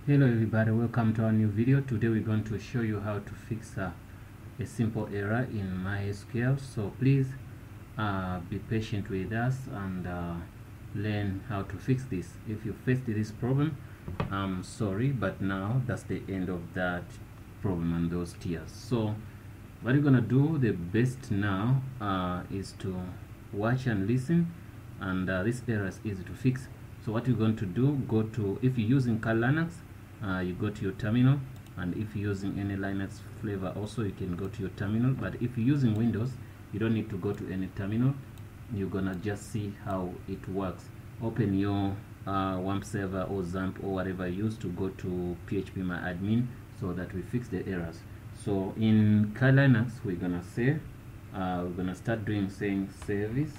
Hello everybody, welcome to our new video. Today we're going to show you how to fix a simple error in MySQL. So please be patient with us and learn how to fix this. If you faced this problem, I'm sorry, but now that's the end of that problem and those tears. So what you're gonna do, the best now is to watch and listen, and this error is easy to fix. So what you're going to do, go to, if you're using Cal Linux, you go to your terminal, and if you're using any Linux flavor also, you can go to your terminal. But if you're using Windows, you don't need to go to any terminal. You're gonna just see how it works. Open your WAMP server or XAMPP or whatever you use to go to phpMyAdmin so that we fix the errors. So in Cal Linux, we're gonna say we're gonna start saying service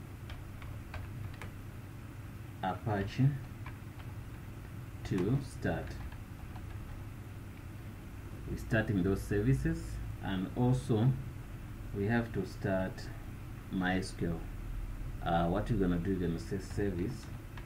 Apache to start. We're starting those services, and also we have to start MySQL. What you're gonna do, you're gonna say service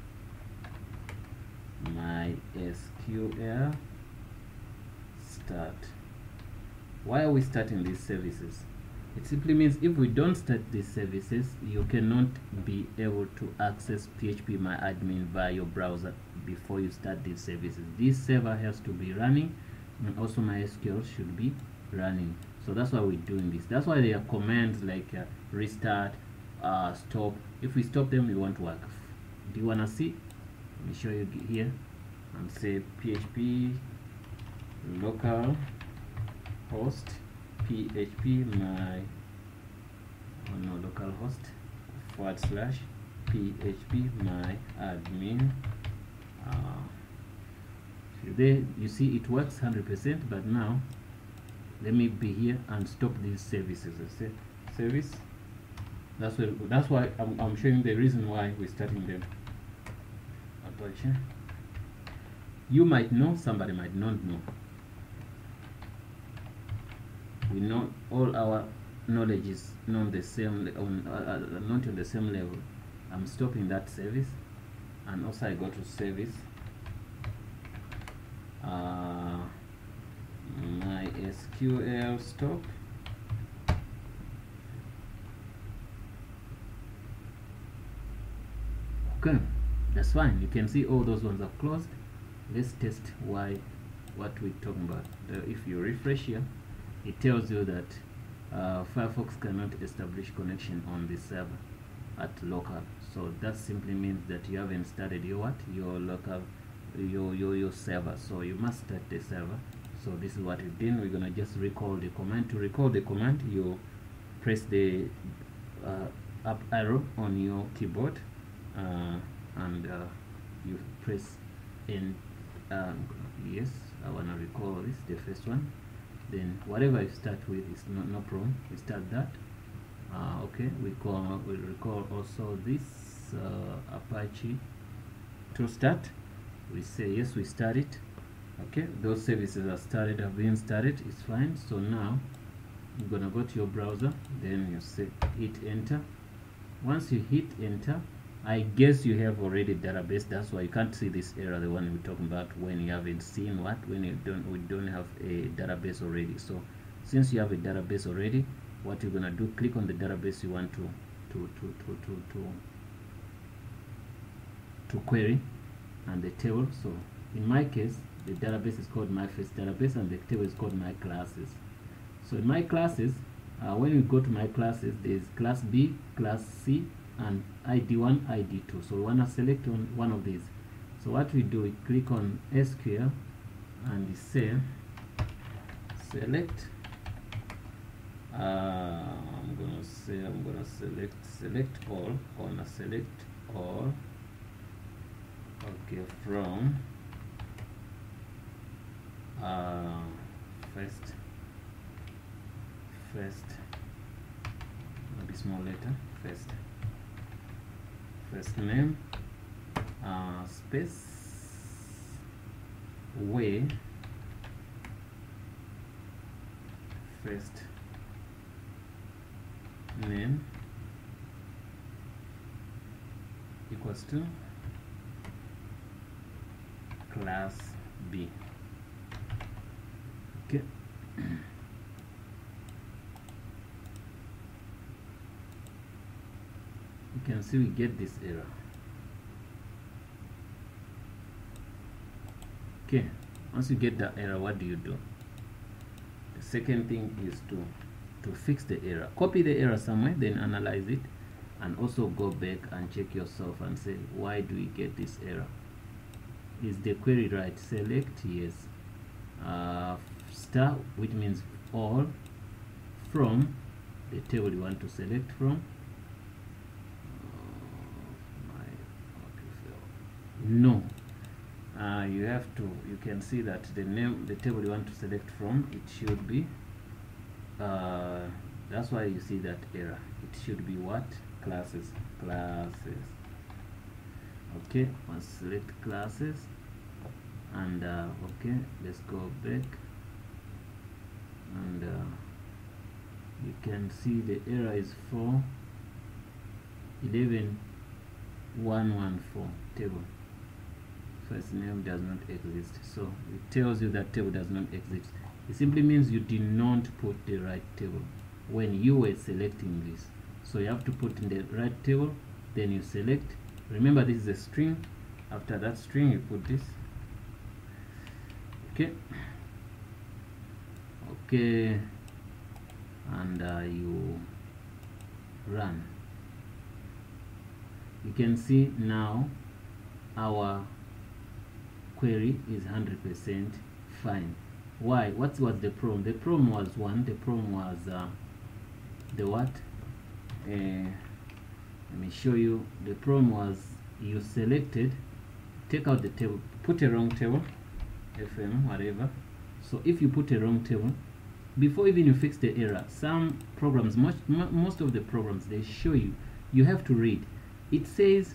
MySQL start. Why are we starting these services? It simply means if we don't start these services, you cannot be able to access phpMyAdmin via your browser before you start these services. This server has to be running, and also MySQL should be running. So that's why we're doing this. That's why there are commands like restart, stop. If we stop them, it won't work. Do you want to see? Let me show you here and say php local host localhost /phpMyAdmin. There you see it works 100%, but now let me be here and stop these services. I say service. That's why I'm showing the reason why we're starting them. Apache. You might know, somebody might not know. We know all our knowledge is not the same, not on the same level. I'm stopping that service, and also I go to service MySQL stop. Okay, that's fine. You can see all those ones are closed. Let's test what we're talking about. If you refresh here, it tells you that Firefox cannot establish connection on this server at local. So that simply means that you haven't started your local your server. So you must start the server. So this is what we've done. We're gonna just recall the command. To recall the command, you press the up arrow on your keyboard, and you press in. Yes, I wanna recall this, the first one. Then whatever you start with is no problem. We start that. Okay, we recall also this Apache to start. We say yes, we start it. Okay, those services are started, have been started. It's fine. So now you're gonna go to your browser. Then you say hit enter. Once you hit enter, I guess you have already database. That's why you can't see this error, the one we're talking about, when you haven't seen when we don't have a database already. So since you have a database already, what you're gonna do, click on the database you want to query, and the table. So in my case, the database is called my first database, and the table is called my classes. So in my classes, when you go to my classes, there's class B, class C, and ID1, ID2. So we want to select on one of these. So what we do, we click on SQL and we say select. I'm gonna select all. Gonna select all. Okay, from first maybe small letter, first name, space, way, first name equals to class B. Okay. You can see we get this error. Okay, once you get that error, what do? The second thing is to fix the error. Copy the error somewhere, then analyze it, and also go back and check yourself and say, why do we get this error? Is the query right? Select yes, star, which means all, from the table you want to select from. No, you have to, you can see that the name, the table you want to select from, it should be that's why you see that error. It should be what? Classes. Okay, let's select classes, and okay, let's go back, and you can see the error is 4.11.114 table. First name does not exist, so it tells you that table does not exist. It simply means you did not put the right table when you were selecting this. So you have to put in the right table, then you select. Remember, this is a string. After that string, you put this. Okay, and you run. You can see now our query is 100% fine. Why? What was the problem? The problem was the problem was the what? Let me show you. The problem was you selected, take out the table, put a wrong table, FM, whatever. So if you put a wrong table, before even you fix the error, some programs, most of the programs, they show you, you have to read. It says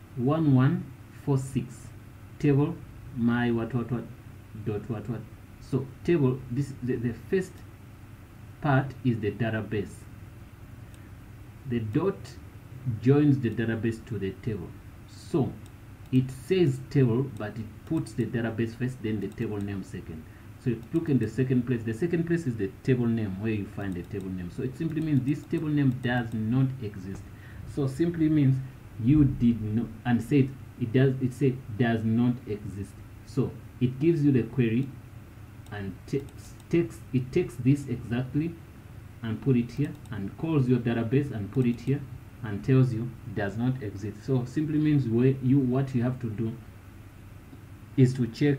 1146 table my what dot what. So table, this the first part is the database. The dot joins the database to the table. So it says table, but it puts the database first, then the table name second. So you look in the second place. The second place is the table name, where you find the table name. So it simply means this table name does not exist. So simply means you did not, and said it does. It said does not exist. So it gives you the query and takes this exactly and put it here, and calls your database and put it here, and tells you does not exist. So simply means what you have to do is to check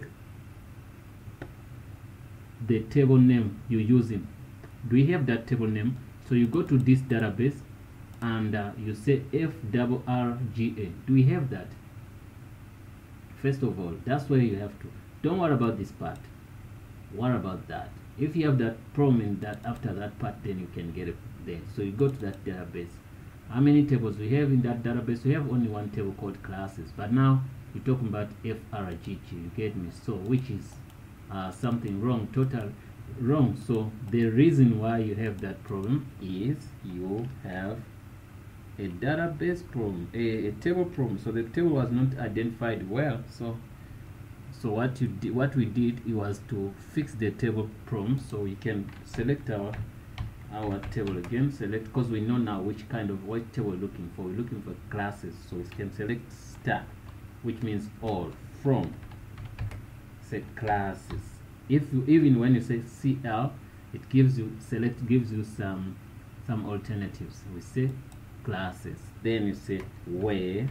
the table name you're using. Do we have that table name? So you go to this database and you say FRRGA. Do we have that? First of all, that's where you have to. Don't worry about this part. What about that? If you have that problem in that, after that part, then you can get it there. So you go to that database. How many tables we have in that database? We have only one table called classes, but now we're talking about FRGG. You get me? So which is something wrong, total wrong. So the reason why you have that problem is you have a database problem, a table problem. So the table was not identified well. So what we did, it was to fix the table problem. So we can select our table again, select, because we know now which table we're looking for. We're looking for classes, so we can select star, which means all, from, say classes. Even when you say CL, it gives you some alternatives. We say classes, then you say where,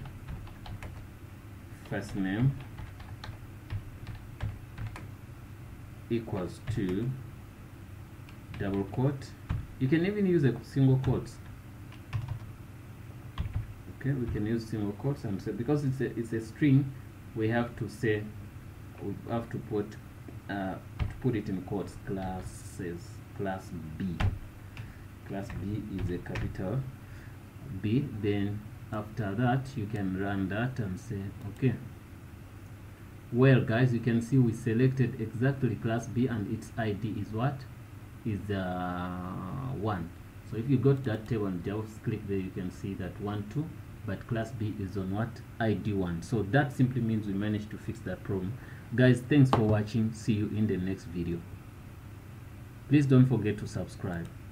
first name equals to double quote. You can even use a single quotes. Okay, we can use single quotes, and say, because it's a string, we have to say, we have to put it in quotes. Classes, class B. Class B is a capital B. Then after that, you can run that and say okay. Well, guys, you can see we selected exactly class B, and its ID is what? Is 1. So if you go to that table and just click there, you can see that 1, 2, but class B is on what? ID 1. So that simply means we managed to fix that problem. Guys, thanks for watching. See you in the next video. Please don't forget to subscribe.